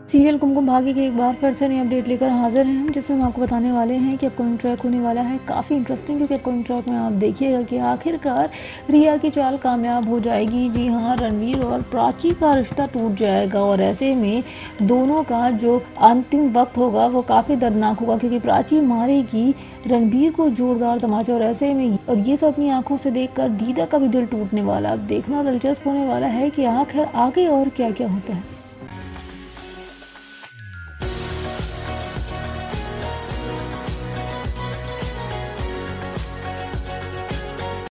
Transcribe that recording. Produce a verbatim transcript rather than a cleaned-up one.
Serial Kumkum Bhagya के एक बार फिर से नई अपडेट लेकर हाजिर हैं हम, जिसमें हम आपको बताने वाले हैं कि अपकमिंग ट्रैक होने वाला है काफ़ी इंटरेस्टिंग, क्योंकि अपकमिंग ट्रैक में आप देखिएगा कि आखिरकार रिया की चाल कामयाब हो जाएगी। जी हाँ, रणवीर और प्राची का रिश्ता टूट जाएगा और ऐसे में दोनों का जो अंतिम वक्त होगा वो काफ़ी दर्दनाक होगा, क्योंकि प्राची मारेगी रणबीर को जोरदार तमाचा। और ऐसे में और ये सब अपनी आंखों से देखकर दीदा का भी दिल टूटने वाला। अब देखना दिलचस्प होने वाला है कि आखिर आगे और क्या क्या होता है।